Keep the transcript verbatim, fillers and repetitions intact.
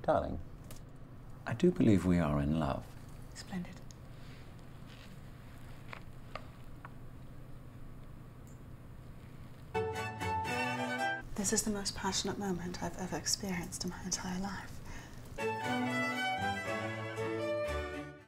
Darling, I do believe we are in love. Splendid. This is the most passionate moment I've ever experienced in my entire life.